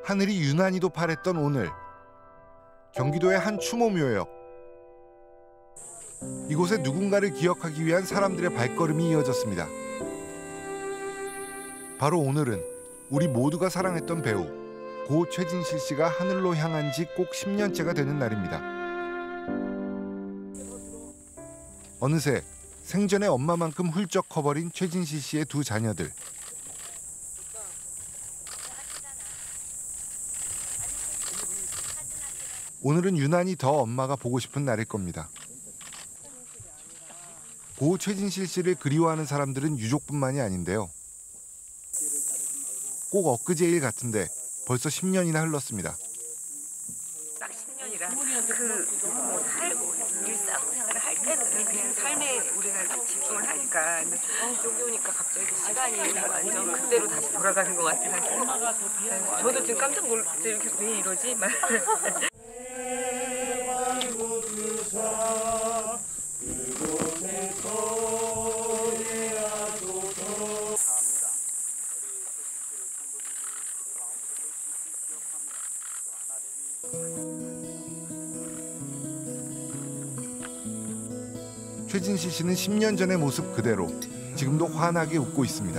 하늘이 유난히도 파랬던 오늘, 경기도의 한 추모묘역. 이곳에 누군가를 기억하기 위한 사람들의 발걸음이 이어졌습니다. 바로 오늘은 우리 모두가 사랑했던 배우 고 최진실 씨가 하늘로 향한 지 꼭 10년째가 되는 날입니다. 어느새 생전의 엄마만큼 훌쩍 커버린 최진실 씨의 두 자녀들. 오늘은 유난히 더 엄마가 보고 싶은 날일 겁니다. 고 최진실 씨를 그리워하는 사람들은 유족뿐만이 아닌데요. 꼭 엊그제 일 같은데 벌써 10년이나 흘렀습니다. 딱 10년이라 살고 일상생활을 할 때는 그냥 삶에 우리가 딱 집중을 하니까 근데 여기 오니까 갑자기 시간이 완전 그때로 다시 돌아가는 것 같아서 저도 지금 깜짝 놀랐어요. 이렇게 왜 이러지? 막. 최진실 씨는 10년 전의 모습 그대로 지금도 환하게 웃고 있습니다.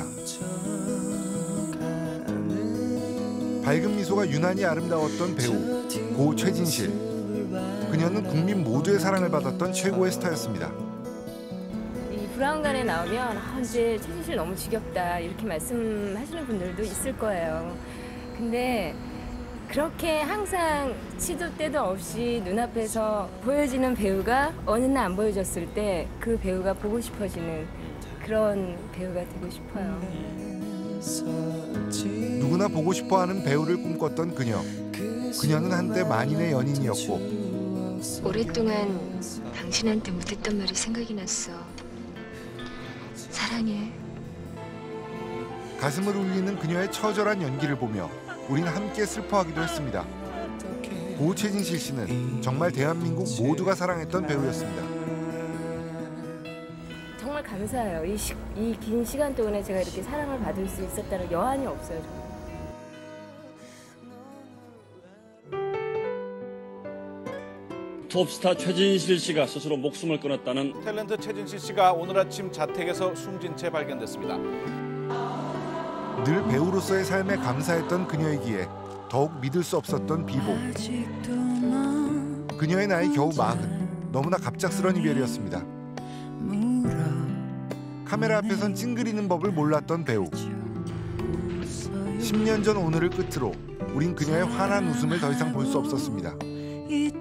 밝은 미소가 유난히 아름다웠던 배우 고 최진실. 그녀는 국민 모두의 사랑을 받았던 최고의 스타였습니다. 이 브라운관에 나오면 이제 최진실 너무 지겹다 이렇게 말씀하시는 분들도 있을 거예요. 근데 그렇게 항상 시도 때도 없이 눈앞에서 보여지는 배우가 어느 날 안 보여졌을 때 그 배우가 보고 싶어지는 그런 배우가 되고 싶어요. 누구나 보고 싶어하는 배우를 꿈꿨던 그녀. 그녀는 한때 만인의 연인이었고 오랫동안 당신한테 못했던 말이 생각이 났어. 사랑해. 가슴을 울리는 그녀의 처절한 연기를 보며 우린 함께 슬퍼하기도 했습니다. 고 최진실 씨는 정말 대한민국 모두가 사랑했던 배우였습니다. 정말 감사해요. 이 긴 시간 동안에 제가 이렇게 사랑을 받을 수 있었다는 여한이 없어요. 정말. 톱스타 최진실 씨가 스스로 목숨을 끊었다는 탤런트 최진실 씨가 오늘 아침 자택에서 숨진 채 발견됐습니다. 늘 배우로서의 삶에 감사했던 그녀이기에 더욱 믿을 수 없었던 비보. 그녀의 나이 겨우 40. 너무나 갑작스런 이별이었습니다. 카메라 앞에선 찡그리는 법을 몰랐던 배우. 10년 전 오늘을 끝으로 우린 그녀의 환한 웃음을 더 이상 볼 수 없었습니다.